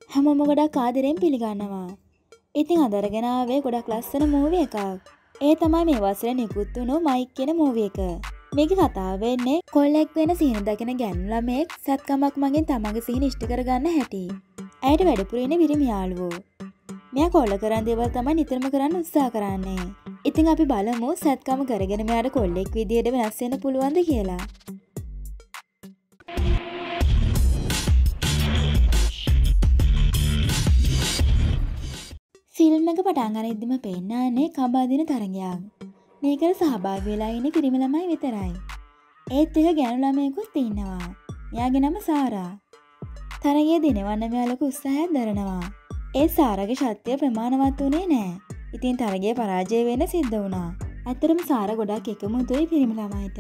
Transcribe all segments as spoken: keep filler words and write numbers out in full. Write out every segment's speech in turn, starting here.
හැමෝම ගොඩක් ආදරෙන් පිළිගන්නවා. ඉතින් අද අරගෙන ආවේ ගොඩක් ලස්සන මූවි එකක්. ඒ තමයි මේ වසරේ නිකුත් වුණු මයික් කියන මූවි එක. මේකේ කතාව වෙන්නේ කොල්ලෙක් වෙන සීන දකින ගැණු ළමෙක් සත්කමක් මගින් තමන්ගේ සීන ඉෂ්ට කරගන්න හැටි. ඇයට වැඩිපුර ඉන්නේ විරිම යාළුවෝ. මෙයා කොල්ල කරන දේවල් තමයි නිතරම කරන්න උත්සාහ කරන්නේ. ඉතින් අපි බලමු සත්කම කරගෙන මෙයාට කොල්ලෙක් විදියට වෙනස් වෙන්න පුළුවන්ද කියලා. ෆිල්ම් එක පටන් ගන්න ඉද්දිම පෙන්නන්නේ කබාදින තරගයක්. මේකට සහභාගී වෙලා ඉන්නේ පිරිමි ළමයි විතරයි. ඒත් එක ගැණු ළමයෙකුත් ඉන්නවා. එයාගේ නම සාරා. තරගයේ දිනවන්න මෙයා ලොකු උත්සාහයක් දරනවා. ඒ සාරාගේ ශක්තිය ප්‍රමාණවත් වුණේ නෑ. ඉතින් තරගයේ පරාජය වෙන්න සිද්ධ වුණා. ඇත්තටම සාරා ගොඩක් එකමුතුයි පිරිමි ළමයිට.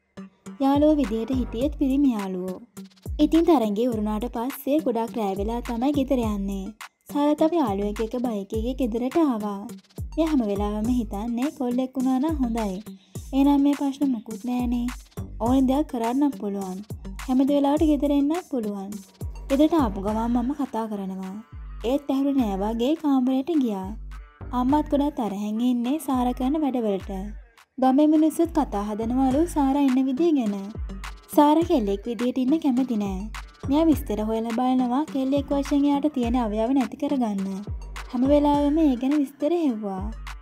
යාළුවෝ විදියට හිටියෙත් පිරිමි යාළුවෝ. ඉතින් තරගයේ උරුණාට පස්සේ ගොඩක් රැ වෙලා තමයි ගෙදර යන්නේ. සාරා තම යාළුවෙක් එක්ක බයික් එකේ ගෙදරට ආවා. මෙයා හැම වෙලාවෙම හිතන්නේ කොල්ලෙක් වුණා නම් හොඳයි. එහෙනම් මේ ප්‍රශ්න මොකුත් නෑනේ. ඕනේ දෙයක් කරන්න පුළුවන්. හැමද වෙලාවට ගෙදර එන්නත් පුළුවන්. ගෙදරට ආපු ගමන් මම කතා කරනවා. ඒත් ඇහුනේ නෑ වගේ කාමරයට ගියා. අම්මත් ගොඩක් තරහෙන් ඉන්නේ සාරා කරන වැඩවලට. ගමේ මිනිස්සුත් කතා හදනවලු සාරා ඉන්න විදිය ගැන. සාරා කෙල්ලෙක් විදියට ඉන්න කැමති නෑ. මෙයා විස්තර හොයලා බලනවා කෙල්ලෙක් වශයෙන් එයාට තියෙන අවයව නැති කරගන්න. හැම වෙලාවෙම ඒ ගැන විස්තර හෙව්වා.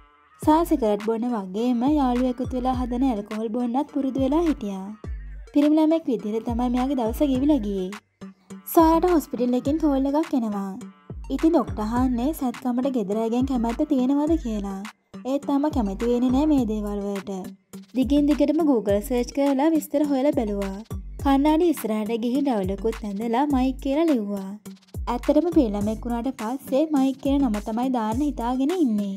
සා සිගරට් බොන්න වගේම යාළුවෝ එකතු වෙලා හදන ඇල්කොහොල් බොන්නත් පුරුදු වෙලා හිටියා. පිරිමි ළමෙක් විදිහට තමයි මෙයාගේ දවස ගෙවිලා ගියේ. සාරාට හොස්පිටල් එකකින් කෝල් එකක් එනවා. ඉතින් ડોක්ටර් අහන්නේ සත්කමට ගෙදර ඇගෙන් කැමැත්ත තියෙනවද කියලා. ඒත් තාම කැමති වෙන්නේ නැහැ මේ දේවල් වලට. දිගින් දිගටම Google search කරලා විස්තර හොයලා බැලුවා. කන්නාඩි ඉස්සරහට ගිහින් ඩවලකුත් ඇඳලා මයික් කියලා ලිව්වා. ඇත්තටම පිරිළමෙක් වුණාට පස්සේ මයික් කියන නම තමයි දාන්න හිතාගෙන ඉන්නේ.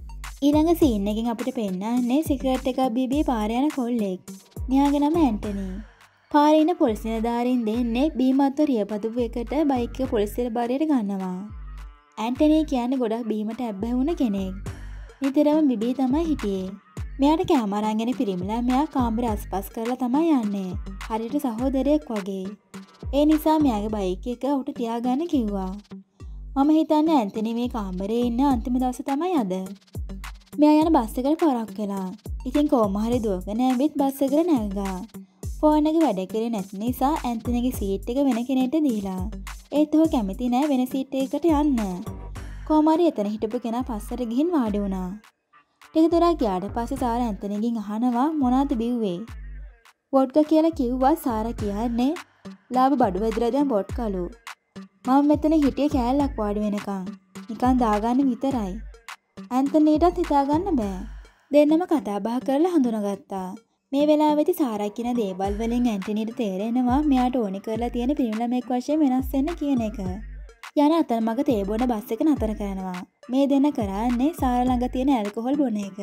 ඊළඟ සීන් එකෙන් අපිට පෙන්නන්නේ සිගරට් එකක් බීබී පාරේ යන කොල්ලෙක්. මෙයාගේ නම ඇන්ටනි. පාරේ ඉන්න පොලිස් නිලධාරීන් දෙන්නේ බීමත්ව රියපදුව එකට බයික් එක පොලිස් නිලධාරියට ගන්නවා. ඇන්ටනි කියන්නේ ගොඩක් බීමට ඇබ්බැහි වුණ කෙනෙක්. නිතරම බීබී තමයි හිටියේ. මෙයාට කැම අරන්ගෙන පිරිමිලා මෙයා කාමරේ අස්පස් කරලා තමයි යන්නේ. හරියට සහෝදරයෙක් වගේ. ඒ නිසා මෙයාගේ බයික් එක උට තියාගන්න කිව්වා. මම හිතන්නේ ඇන්තනි මේ කාමරේ ඉන්න අන්තිම දවස තමයි අද. මෙයා යන බස් එකට පරක් වෙලා. ඉතින් කොහොම හරි දුවගෙන ඇවිත් බස් එකට නැග්ගා. ෆෝන් එක වැඩ කරේ නැති නිසා ඇන්තනිගේ සීට් එක වෙන කෙනෙක්ට දීලා. ඒත් ඔහු කැමති නෑ වෙන සීට් එකකට යන්න. කොහොම හරි එතන හිටපු කෙනා පස්සට ගිහින් වාඩි වුණා. ටික දුරක් ගියාට පස්සේ සාරා ඇන්තනිගෙන් අහනවා මොනවද බිව්වේ? වොඩ්කා කියලා කිව්වා. සාරා කියන්නේ ලාභ බඩු වැදලා දැන් වොඩ්කාලු. මම මෙතන හිටියේ කෑල්ලක් වාඩි වෙනකන්. නිකන් දාගන්න විතරයි. ඇන්තනීටත් හිතාගන්න බෑ. දෙන්නම කතා බහ කරලා හඳුනාගත්තා. මේ වෙලාවෙදි සාරා කියන දේවල් වලින් ඇන්ටනීට තේරෙනවා මෙයාට ඕනි කරලා තියෙන පිරිමි ළමෙක් වශයෙන් වෙනස් වෙන්න කියන එක. යන අතරමඟ තේ බොන බස් එක නතර කරනවා. මේ දෙන්න කරන්නේ සාරා ළඟ තියෙන ඇල්කොහොල් බොන එක.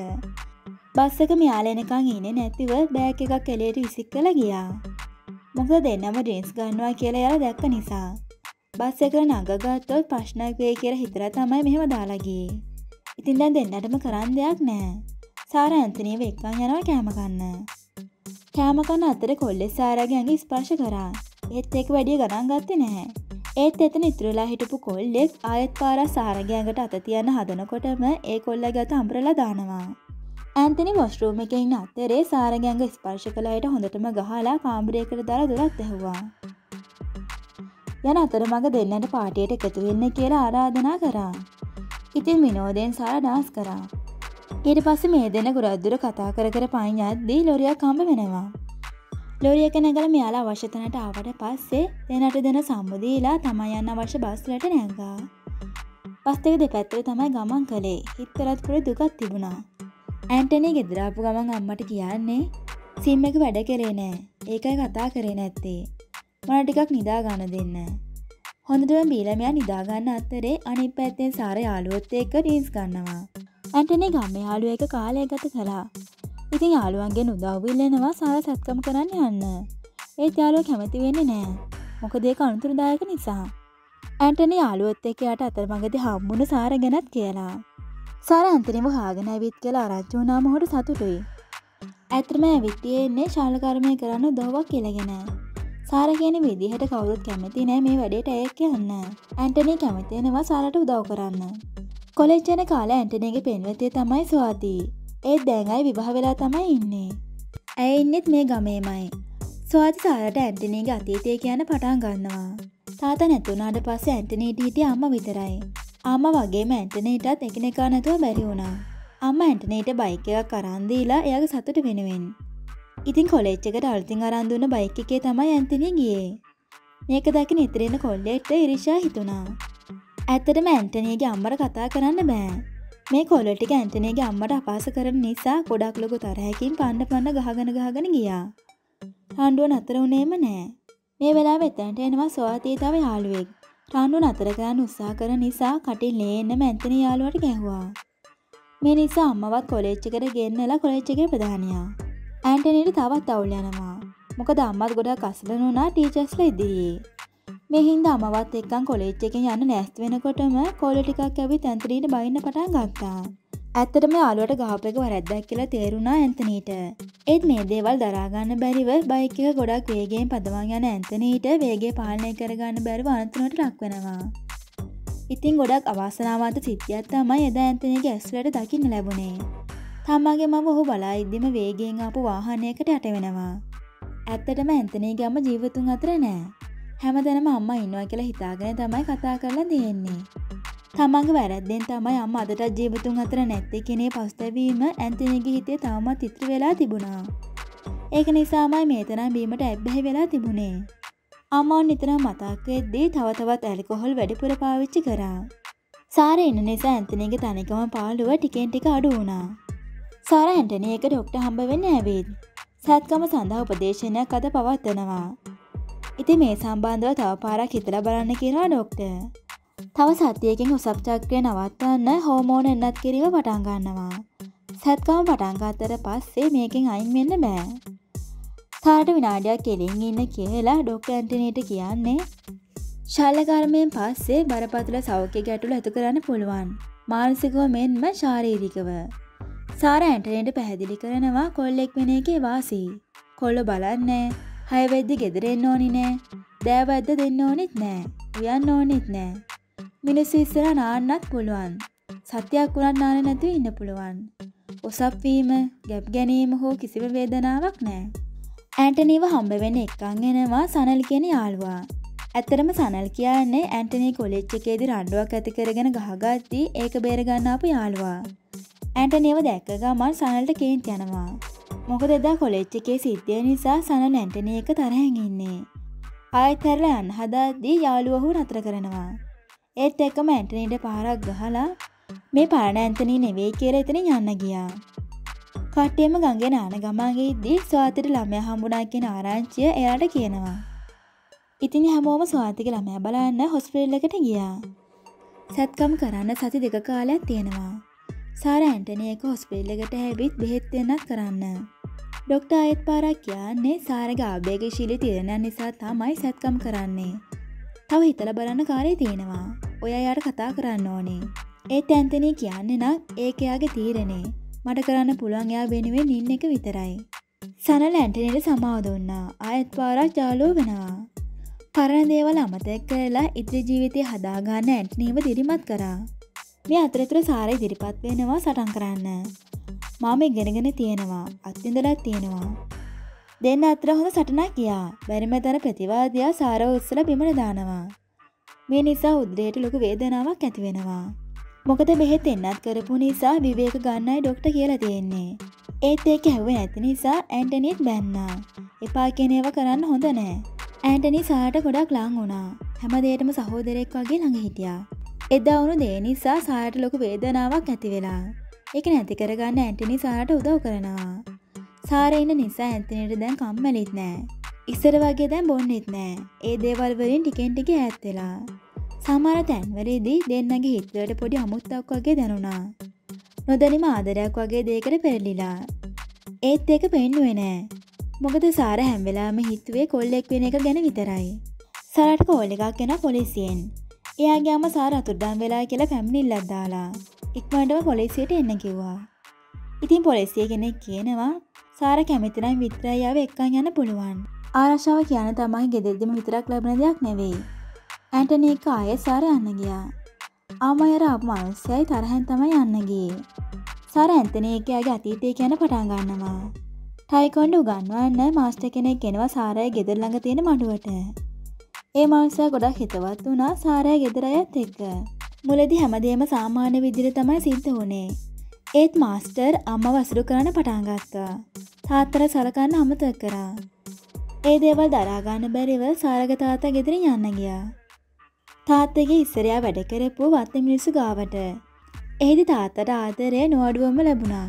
බස් එක මෙයාලා එනකන් ඉන්නේ නැතිව බෑග් එකක් එළියට විසිකලා ගියා. මොකද දෙන්නම ඩ්‍රින්ක්ස් ගන්නවා කියලා එයාලා දැක්ක නිසා. බස් එක නගගත්තොත් ප්‍රශ්නයක් වෙයි කියලා හිතලා තමයි මෙහෙම දාලා ගියේ. ඉතින් දැන් දෙන්නටම කරන්න දෙයක් නැහැ. සාරා ඇන්තනීව එක්කන් යනවා කෑම කන්න. කෑම කන අතර කොල්ලේ සාරාගේ ඇඟ ස්පර්ශ කරා. ඒත් ඒක වැඩි ගණන් ගත්තේ නැහැ. ඒත් එතන ඉතුරුලා හිටපු කොල්ලෙක් ආයෙත් පාරක් සාරාගේ ඇඟට අත තියන්න හදනකොටම ඒ කොල්ලගේ අත අඹරලා දානවා. ඇන්තනි වොෂ්රූම් එකේ ඉන්න අතරේ සාරාගේ ඇඟ ස්පර්ශ කළ අයට හොඳටම ගහලා කාමරයකට දාලා දොරත් ඇහුවා. යන අතරමඟ දෙන්නට පාටියට එකතු වෙන්න කියලා ආරාධනා කරා. ඉතින් විනෝදයෙන් සාරා ඩාන්ස් කරා. ඊට පස්සේ මේ දෙන්න ගොඩක් දුර කතා කර කර පයින් යද්දී ලොරියක් හම්බ වෙනවා. ලොරිය එක නැගලා මෙයාලා අවශ්‍ය තැනට ආවට පස්සේ දෙන්නට දෙන සම්මු දීලා තමයි යන්න අවශ්‍ය බස් වලට නැග්ගා. බස් එක දෙපැත්තට තමයි ගමන් කළේ. හිතරත් පුරේ දුකක් තිබුණා. ඇන්ටනි ගෙදර ආපු ගමන් අම්මට කියන්නේ සිම් එක වැඩ කරේ නෑ. ඒකයි කතා කරේ නැත්තේ. මට ටිකක් නිදා ගන්න දෙන්න. හොඳටම බීලා මෙයා නිදා ගන්න අතරේ අනිත් පැත්තෙන් සාරා යාළුවොත් එක්ක ඩීන්ස් ගන්නවා. ඇන්ටනි ගම්මේ යාළුවා එක කාලය ගත කළා. ඉතින් යාළුවන්ගෙන් උදව් ඉල්ලනවා සාරා සත්කම් කරන්න යන්න. ඒත් යාළුවා කැමති වෙන්නේ නෑ. මොකද ඒක අනුතරදායක නිසා. ඇන්ටනි යාළුවොත් එක්ක යට අතරමඟදී හම්බුණු සාරා ගැනත් කියලා. සාරා ඇන්ටනිව හාගෙන ඇවිත් කියලා ආරංචි වුණාම හොට සතුටුයි. ඇත්තටම ඇවිත් තියෙන්නේ ශාල කර්මය කරන්න උදව්වක් කියලාගෙන. සාරා කියන විදිහට කවුරුත් කැමති නෑ මේ වැඩේට එක්ක යන්න. ඇන්ටනි කැමති වෙනවා සාරාට උදව් කරන්න. කොලෙජ් යන කාලේ ඇන්ටනිගේ පෙම්වතිය තමයි ස්වාති. ඒත් දැන් අය විවාහ වෙලා තමයි ඉන්නේ. ඇය ඉන්නෙත් මේ ගමේමයි. ස්වාති සාරාට ඇන්ටනිගේ අතීතය කියන්න පටන් ගන්නවා. තාත්තා නැතුණාට පස්සේ ඇන්ටනිට හිටියේ අම්මා විතරයි. අම්මා වගේම ඇන්ටනිටත් එකිනෙකා නැතුව බැරි වුණා. අම්මා ඇන්ටනිට බයික් එකක් අරන් දීලා එයාගේ සතුට වෙනුවෙන්. ඉතින් කොලෙජ් එකට අලුතින් අරන් දුන්න බයික් එකේ තමයි ඇන්ටනි ගියේ. මේක දැක නිතරම කොල්ලෙක්ට ඉරිෂා හිතුණා. ඇත්තටම ඇන්ටනිගේ අම්මට කතා කරන්න බෑ. මේ කොල්ලෝ ටික ඇන්ටනිගේ අම්මට අපහාස කරන නිසා ගොඩක් ලොකු තරහකින් පන්න පන්න ගහගෙන ගහගෙන ගියා. රණ්ඩුව නතර වුණේම නෑ. මේ වෙලාවෙ එතනට එනවා ස්වාති තව යාළුවෙක්. රණ්ඩුව නතර කරන්න උත්සාහ කරන නිසා කටින් ලේන්නම ඇන්ටනි යාළුවට ගැහුවා. මේ නිසා අම්මවත් කොලෙජ් එකට ගෙන්නලා කොලෙජ් එකේ ප්‍රධානියා. ඇන්ටනිට තවත් අවුල් යනවා. මොකද අම්මත් ගොඩක් අසරණ වුණා ටීචර්ස්ලා ඉදිරියේ. මේ හින්දා අම්මවත් එක්කන් කොලෙජ් එකෙන් යන්න නැස්ති වෙනකොටම කොල්ල ටිකක් ඇවිත් ඇන්ටනිට බයින්න පටන් ගත්තා. ඇත්තටම යාළුවට ගහපු එක වැරද්දක් කියලා තේරුණා ඇන්ටනිට. ඒත් මේ දේවල් දරා ගන්න බැරිව බයික් එක ගොඩක් වේගයෙන් පදවන් යන ඇන්ටනිට වේගය පාලනය කරගන්න බැරිව අනතුරට ලක් වෙනවා. ඉතින් ගොඩක් අවාසනාවන්ත සිද්ධියක් තමයි එදා ඇන්ටනිගේ ඇස්වලට දකින්න ලැබුණේ. තමගේ මම ඔහු බලා ඉද්දිම වේගයෙන් ආපු වාහනයකට යට වෙනවා. ඇත්තටම ඇන්ටනිගේ අම්මා ජීවතුන් අතර නෑ. හැමදැනම අම්මා ඉන්නවා කියලා හිතාගෙන තමයි කතා කරලා තියෙන්නේ. තමන්ගේ වැරද්දෙන් තමයි අම්මා අදටත් ජීවතුන් අතර නැත්තේ කියනේ පස්තැවීම ඇන්ටනිගේ හිතේ තාමත් ඉතිරි වෙලා තිබුණා. ඒක නිසාමයි මේ තරම් බීමට ඇබ්බැහි වෙලා තිබුණේ. අම්මා නිතරම මතක් වෙද්දී තව තවත් ඇල්කොහොල් වැඩිපුර පාවිච්චි කරා. සාරා ඉන්න නිසා ඇන්ටනිගේ තනිකම පාළුව ටිකෙන් ටික අඩු වුණා. සාරා ඇන්ටනි එක ඩොක්ටර් හම්බ වෙන්න ඇවිත් සත්කම සඳහා උපදේශනයක් අද පවත්වනවා. ඉතින් මේ සම්බන්ධව තව පාරක් හිතලා බලන්න කියනවා ඩොක්ටර්. තව සතියකින් උසස් චක්‍රය නවත්තන්න හෝමෝන එන්නත් කිරීම පටන් ගන්නවා. සත්කම පටන් ගත්තට පස්සේ මේකෙන් අයින් වෙන්න බෑ. සාරට විනාඩියක් කෙලින් ඉන්න කියලා ඩොක්ටර් ඇන්ටනිට කියන්නේ ශල්‍ය කර්මයෙන් පස්සේ බරපතල සෞඛ්‍ය ගැටලු ඇති කරන්න පුළුවන්. මානසිකව මෙන්ම ශාරීරිකව. සාරා ඇන්ටනිට පැහැදිලි කරනවා කොල්ලෙක් වෙන එකේ වාසි. කොල්ල බලන්නේ හය වෙද්දි ගෙදර එන්න ඕනි නෑ. දෑවැද්ද දෙන්න ඕනිත් නෑ. උයන්න ඕනිත් නෑ. මිනිස්සු ඉස්සර නාන්නත් පුළුවන්. සත්‍යයක් වුණත් නාන්නේ නැතුව ඉන්න පුළුවන්. ඔසප් වීම, ගැප් ගැනීම හෝ කිසිම වේදනාවක් නෑ. ඇන්ටනිව හම්බ වෙන්න එක්කන් එනවා සනල් කියන යාළුවා. ඇත්තරම සනල් කියන්නේ ඇන්ටනි කොලෙජ් එකේදී රණ්ඩුවක් ඇති කරගෙන ගහගද්දී ඒක බේර ගන්න ආපු යාළුවා. ඇන්ටනිව දැක්ක ගමන් සනල්ට කේන්ති යනවා. මොකද එදා කොලෙජ් එකේ සිද්ධිය නිසා සනල් ඇන්ටනි එක තරහෙන් ඉන්නේ. ආයෙත් හැරලා යන්න හදාද්දී යාළුවා ඔහු නතර කරනවා. ඒත් එක්කම ඇන්ටනිට පාරක් ගහලා මේ පරණ ඇන්ටනි නෙවෙයි කියලා එතනින් යන්න ගියා. කට්ටියම ගඟේ නාන ගමන් ගිහිද්දී ස්වාතිට ළමයා හම්බුණා කියන ආරංචිය එයාට කියනවා. ඉතින් හැමෝම ස්වාතිගේ ළමයා බලන්න හොස්පිටල් එකට ගියා. සත්කම් කරන්න සති දෙක කාලයක් තියෙනවා. සාරා ඇන්ටනි එක හොස්පිටල් එකට ඇවිත් බෙහෙත් දෙන්නත් කරන්න. ඩොක්ටර් ආයෙත් පාරක් කියන්නේ සාරාගේ ආවේගශීලී තීරණයන් නිසා තමයි සත්කම් කරන්නේ. තව හිතලා බලන්න කාර්යය තියෙනවා. ඔය අයට කතා කරන්න ඕනේ. ඒත් ඇන්ටනි කියන්නේ නම් ඒක එයාගේ තීරණේ. මට කරන්න පුළුවන් එයා වෙනුවෙන් ඉන්න එක විතරයි. සනල ඇන්ටනිට සමාව දුන්නා. ආයෙත් පාරක් යාළුවෝ වෙනවා. පරණ දේවල් අමතක කරලා ඉදිරි ජීවිතය හදාගන්න ඇන්ටනිව දිරිමත් කරා. මේ අතරතුර සාරා ඉදිරිපත් වෙනවා සටන් කරන්න. මම ඉගෙනගෙන තියෙනවා. අත්විඳලා තියෙනවා. දෙන්න අතර හොඳ සටනක් ගියා. බැරිම තරම් ප්‍රතිවාදියා සාරව උස්සලා බිමට දානවා. මේ නිසා උදරයට ලොකු වේදනාවක් ඇති වෙනවා. මොකද බෙහෙත් එන්නත් කරපු නිසා විවේක ගන්නයි ඩොක්ටර් කියලා තියෙන්නේ. ඒත් ඒක ඇහුවේ නැති නිසා ඇන්ටනිත් බැන්නා. එපා කියන ඒවා කරන්න හොඳ නෑ. ඇන්ටනි සාරට ගොඩක් ලං වුණා. හැමදේටම සහෝදරයෙක් වගේ ළඟ හිටියා. එදා වුණු දේ නිසා සාරට ලොකු වේදනාවක් ඇති වෙලා. ඒක නැති කරගන්න ඇන්ටනි සාරට උදව් කරනවා. සාරා ඉන්න නිසා ඇන්ටනිට දැන් කම්මැලිත් නෑ. ඉස්සර වගේ දැන් බොන්නෙත් නෑ. ඒ දේවල් වලින් ටිකෙන් ටික ඈත් වෙලා. සමහර තැන්වලදී දෙන්නගේ හිතවලට පොඩි අමුත්තක් වගේ දැනුණා. නොදැනීම ආදරයක් වගේ දෙයකට පෙරලිලා. ඒත් ඒක පෙන්නුවේ නෑ. මොකද සාරා හැම වෙලාවෙම හිතුවේ කොල්ලෙක් වෙන එක ගැන විතරයි. සාරාට කෝල් එකක් එනවා පොලිසියෙන්. එයාගේ අම්මා සාරා අතුරුදන් වෙලා කියලා පැමිණිල්ලක් දාලා ඉක්මනටම පොලිසියට එන්න කිව්වා. ඉතින් පොලිසිය කෙනෙක් කියනවා සාරා කැමති නම් විතරයි ආව එක්කන් යන්න පුළුවන්. ආරක්ෂාව කියන තමයි ගෙදරදිම විතරක් ලැබෙන දෙයක් නෙවෙයි. ඇන්ටනි එක ආයෙත් සාර යන්න ගියා. ආමයර ආපු මිනිස්සයයි තරහෙන් තමයි යන්න ගියේ. සාර ඇන්ටනි එකගේ අතීතය කියන පටන් ගන්නවා. ටයිකොන්ඩ් උගන්වන්න මාස්ටර් කෙනෙක් එනවා සාරාගේ ගෙදර ළඟ තියෙන මඩුවට. ඒ මිනිසා ගොඩක් හිතවත් වුණා සාරාගේ ගෙදර අයත් එක්ක. මුලදී හැමදේම සාමාන්‍ය විදිහට තමයි සිද්ධ වුණේ. ඒත් මාස්ටර් අම්මව අසුරු කරන්න පටන් ගත්තා. තාත්තට සලකන්න අමතක කරා. ඒ දේවල් දරා ගන්න බැරිව සාරාගේ තාත්තා ගෙදරින් යන්න ගියා. තාත්තගේ ඉස්සරයා වැඩ කරපු වත්තේ මිනිස්සු ගාවට. එහිදී තාත්තට ආදරය නොඅඩුවම ලැබුණා.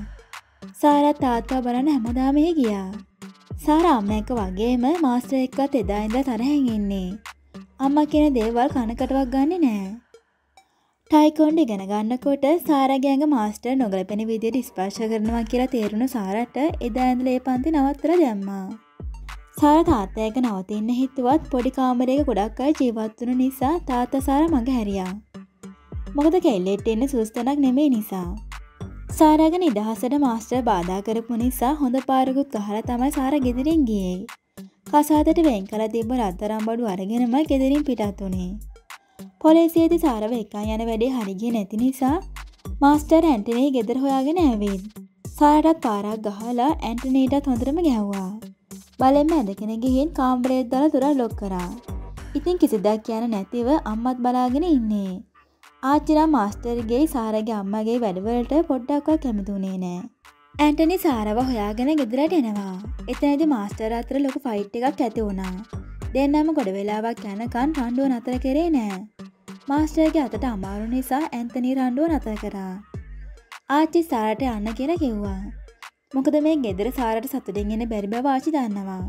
සාරා තාත්තා බලන්න හැමදාම එහි ගියා. සාරා අම්මා එක්ක වගේම මාස්ටර් එක්කත් එදා ඉඳලා තරහින් ඉන්නේ. අම්මා කියන දේවල් කනකටවත් ගන්නෙ නෑ. ටයිකොන්ඩ් ඉගෙන ගන්නකොට සාරාගේ ඇඟ මාස්ටර් නොගැලපෙන විදියට ස්පර්ශ කරනවා කියලා තේරුණු සාරාට එදා ඉඳලා ඒ පන්ති නවත්තලා දැම්මා. සාරා තාත්තා එක්ක නවතින්න හිතුවත් පොඩි කාමරයක ගොඩක් අය ජීවත් වුණු නිසා තාත්තා සාරා මඟ හැරියා. මොකද කෙල්ලෙට ඉන්න සුස්තනක් නෙමෙයි නිසා. සාරාගේ නිදහසට මාස්ටර් බාධා කරපු නිසා හොඳ පාරකුත් ගහලා තමයි සාරා ගෙදරින් ගියේ. කසාදට වෙන් කළ තිබ්බ රත්තරන් බඩු අරගෙනම ගෙදරින් පිටත් වුණේ. පොලිසියේදී සාරව එක්කන් යන වැඩේ හරි ගියේ නැති නිසා මාස්ටර් ඇන්ටනි ගෙදර හොයාගෙන ආවෙත්. සාරාටත් පාරක් ගහලා ඇන්ටනිටත් හොඳටම ගැහුවා. බලෙන්ම ඇදගෙන ගිහින් කාමරයට දාලා දොර ලොක් කරා. ඉතින් කිසි දෙයක් කියන්න නැතිව අම්මත් බලාගෙන ඉන්නේ. ආච්චිලා මාස්ටර්ගේ සාරාගේ අම්මගේ වැඩවලට පොඩ්ඩක්වත් කැමතිුනේ නෑ. ඇන්ටනි සාරාව හොයාගෙන ගෙදරට එනවා. එතනදී මාස්ටර් අතර ලොකු ෆයිට් එකක් ඇති වුණා. දෙන්නම ගොඩ වෙලාවක් යනකන් රණ්ඩුව නතර කරේ නෑ. මාස්ටර්ගේ අතට අමාරු නිසා ඇන්ටනි රණ්ඩුව නතර කරා. ආච්චි සාරාට යන්න කියලා කිව්වා. මොකද මේ ගෙදර සාරාට සතුටින් ඉන්න බැරි බව ආච්චි දන්නවා.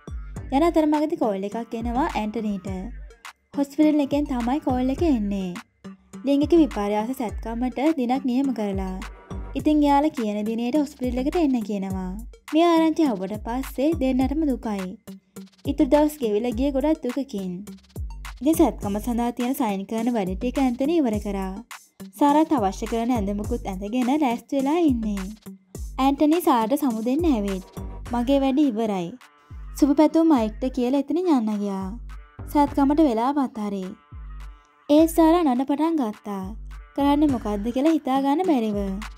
යන අතරමඟදී කෝල් එකක් එනවා ඇන්ටනිට. හොස්පිටල් එකෙන් තමයි කෝල් එක එන්නේ. ලිංගික විපර්යාස සැත්කමට දිනක් නියම කරලා. ඉතින් යාලා කියන දිනේට හොස්පිටල් එකට එන්න කියනවා. මේ ආරංචි ආවට පස්සේ දෙන්නටම දුකයි. ඊටු දවස් ගෙවිලා ගියේ ගොඩක් දුකකින්. ඉතින් සැත්කම සඳහා තියෙන සයින් කරන වැඩ ටික ඇන්ටනි ඉවර කරා. සාරාට අවශ්‍ය කරන ඇඳුමකුත් ඇඳගෙන රැස්ට් වෙලා ඉන්නේ. ඇන්ටනි සාරාට සමු දෙන්න ඇවිත්. මගේ වැඩ ඉවරයි. සුබ පැතුම් මයික්ට කියලා එතනින් යන්න ගියා. සැත්කමට වෙලාවත් හරි. ඒ සාරා නඩ පටන් ගත්තා. කරන්නේ මොකද්ද කියලා හිතා ගන්න බැරිව.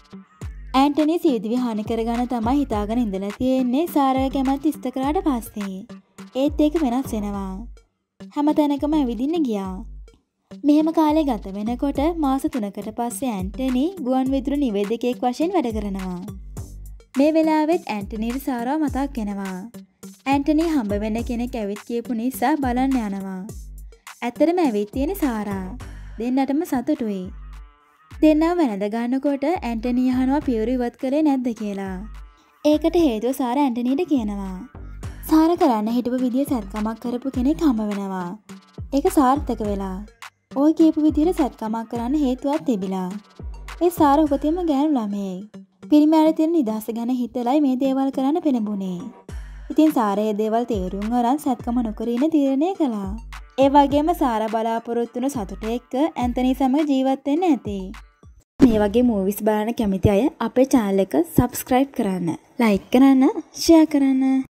ඇන්ටනි සීදිවි හානි කරගන්න තමයි හිතාගෙන ඉඳලා තියෙන්නේ සාරාගේ කැමැත්ත ඉෂ්ට කරාට පස්සේ. ඒත් ඒක වෙනස් වෙනවා. හැමතැනකම ඇවිදින්න ගියා. මෙහෙම කාලේ ගත වෙනකොට මාස තුනකට පස්සේ ඇන්ටනි ගුවන් විදුලි නිවේදකයෙක් වශයෙන් වැඩ කරනවා. මේ වෙලාවෙත් ඇන්ටනිට සාරාව මතක් වෙනවා. ඇන්ටනි හම්බ වෙන්න කෙනෙක් ඇවිත් කියපු නිසා බලන්න යනවා. ඇත්තටම ඇවිත් තියෙන සාරා. දෙන්නටම සතුටුයි. දෙන්නව වැළඳ ගන්නකොට ඇන්ටනි අහනවා පියවර ඉවත් කළේ නැද්ද කියලා. ඒකට හේතුව සාරා ඇන්ටනිට කියනවා. සාරා කරන්න හිටපු විදිය සැත්කමක් කරපු කෙනෙක් හම්බ වෙනවා. ඒක සාර්ථක වෙලා. ඔය කියපු විදියට සැත්කමක් කරන්න හේතුවක් තිබිලා. ඒ සාරා උපතින්ම ගෑනු ළමයෙක්. පිරිමියාට තියෙන නිදහස ගැන හිතලයි මේ දේවල් කරන්න පෙළඹුණේ. ඉතින් සාරා මේ දේවල් තේරුම් අරන් සැත්කම නොකර ඉන්න තීරණය කළා. ඒ වගේම සාරා බලාපොරොත්තු වුණු සතුට එක්ක ඇන්ටනි සමග ජීවත් වෙන්න ඇති. මේ වගේ මූවිස් බලන්න කැමති අය අපේ channel එක subscribe කරන්න, like කරන්න, share කරන්න.